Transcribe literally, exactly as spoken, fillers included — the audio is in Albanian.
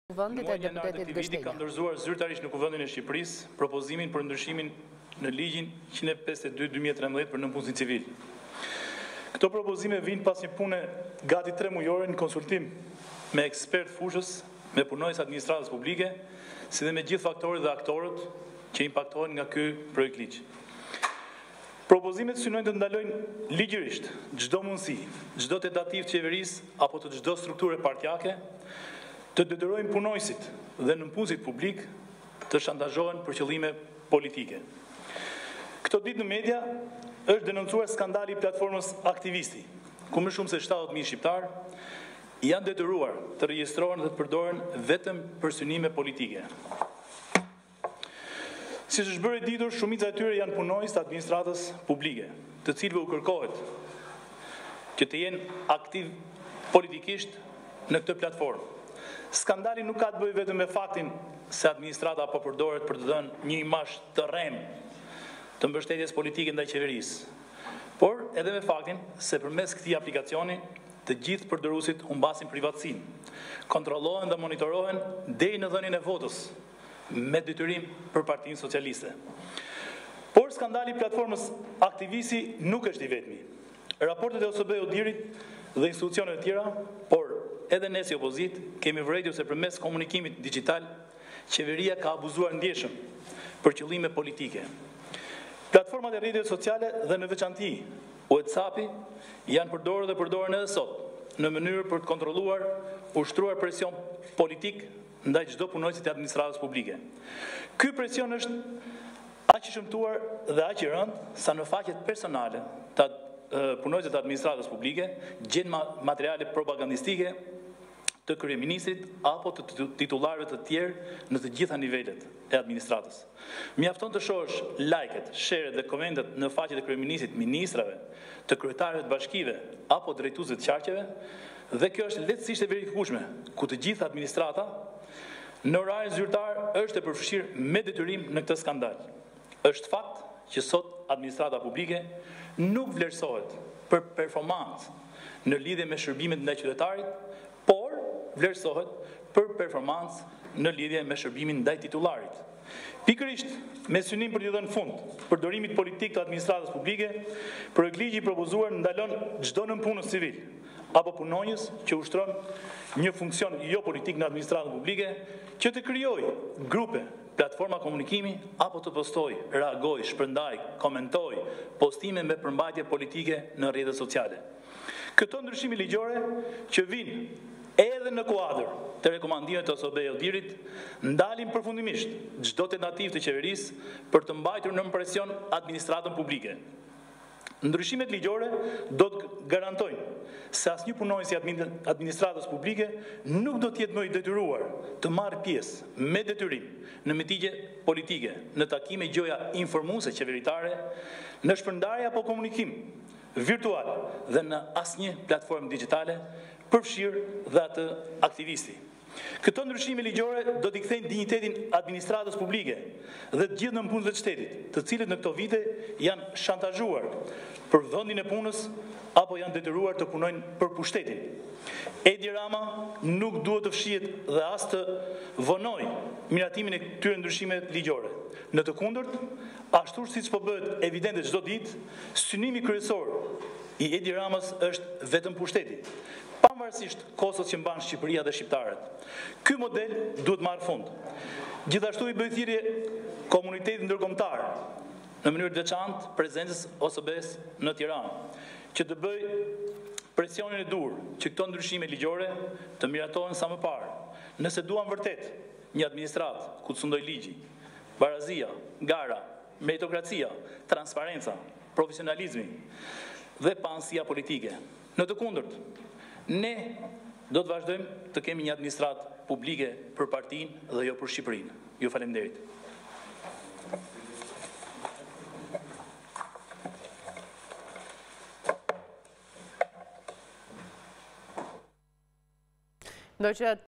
Në muajin janar të këtij viti ka ndërzuar zyrtarisht në Kuvendin e Shqipërisë propozimin për ndryshimin në ligjin njëzet e pesëdhjetë e dy dy mijë e trembëdhjetë për nënpunësin civil. Këto propozime vijnë pas një pune gati tre mujore në konsultim me ekspert fushës, me punonjës administratës publike, si dhe me gjithë faktorët dhe aktorët që impaktohen nga ky projekt ligj. Propozimet synojnë të ndalojnë ligjërisht çdo mundësi, çdo tentativë të qeverisë apo të çdo strukture partjake të detyrojnë punonjësit dhe nënpunësit publik të shantazhohen për qëllime politike. Këto ditë në media është denoncuar skandali i platformës Aktivisti, ku më shumë se shtatëdhjetë mijë shqiptar janë detyruar të regjistrohen dhe të përdoren vetëm për synime politike. Si është bërë e ditur, shumica e tyre janë punonjës të administratës publike, të cilëve u kërkohet që të jenë aktiv politikisht në këtë platformë. Skandali nuk ka të bëjë vetëm me faktin se administrata po përdoret për të dhënë një imazh të rrem të mbështetjes politike ndaj qeverisë, por edhe me faktin se përmes këtij aplikacioni të gjithë përdorësit humbasin privatësinë, kontrollohen dhe monitorohen deri në dhënien e votës me detyrim për Partinë Socialiste. Por skandali i platformës Aktivisti nuk është i vetmi. Raportet e O S B Odirit dhe institucioneve të tjera, por edhe ne si opozit, kemi vërejtur se përmes komunikimit digital, qeveria ka abuzuar ndjeshëm për qëllime politike. Platformat e rrjeteve sociale dhe në veçanti WhatsApp-i janë përdorur dhe përdoren edhe sot në mënyrë për të kontrolluar, ushtruar presion politik ndaj çdo punonjësit të administratës publike. Ky presion është aq i shëmtuar dhe aq i rëndë sa në faqet personale të punonjësit të administratës publike gjen materiale propagandistike të kryeministrit apo të titullarëve të tjerë në të gjitha nivelet e administratës. Mjafton të shohësh like-et, share-et dhe komentet në faqet e kryeministrit, ministrave, të kryetarëve të bashkive apo drejtuesve të qarqeve, dhe kjo është lehtësisht e verifikueshme, ku të gjithë administrata në orarin zyrtar është e përfshirë me detyrim në këtë skandal. Është fakt që sot administrata publike nuk vlerësohet për performancë në lidhje me shërbimet ndaj qytetarit, por vlerësohet për performancë në lidhje me shërbimin ndaj titullarit. Pikërisht me synim për t'i dhënë fund përdorimit politik të administratës publike, projektligji i propozuar ndalon çdo nënpunës civil apo punonjës që ushtron një funksion jo politik në administratën publike që të krijojë grupe, platforma komunikimi apo të postoj, reagoj, shpërndaj, komentoj postime me përmbajtje politike në rrjetet sociale. Këto ndryshime ligjore që vinë edhe në kuadër të rekomandimet të O S B Odirit ndalin përfundimisht çdo tentativë të qeverisë për të mbajtur nën presion administratën publike. Ndryshimet ligjore do të garantojnë se asnjë punonjës i administratës publike nuk do të jetë më i detyruar të marrë pjesë me detyrim në mitingje politike, në takime gjoja informuese qeveritare, në shpërndarje apo komunikim virtual dhe në asnjë platformë digjitale, përfshirë dhe atë aktivisti. Këto ndryshime ligjore do t'i kthejnë dinjitetin administratës publike dhe të gjithë nënpunësve të shtetit, të cilët në këto vite janë shantazhuar për vendin e punës apo janë detyruar të punojnë për pushtetin. Edi Rama nuk duhet të fshihet dhe as të vonojë miratimin e këtyre ndryshimeve ligjore. Në të kundërt, ashtu siç po bëhet evidente çdo ditë, synimi kryesor i Edi Ramës është vetëm pushteti, pavarësisht kostos që mban Shqipëria dhe shqiptarët. Ky model duhet marrë fund. Gjithashtu i bëj thirrje komunitetit ndërkombëtar në mënyrë të veçantë prezencës O S B-s në Tiranë, që të bëj presionin e dur që këto ndryshime ligjore të miratohen sa më parë. Nëse duan vërtet një administratë ku të sundoj ligji, barazia, gara, meritokracia, transparenca, profesionalizmi dhe paasia politike. Në të kundërt, ne do të vazhdojmë të kemi një administratë publike për partinë dhe jo për Shqipërinë. Ju faleminderit. Do që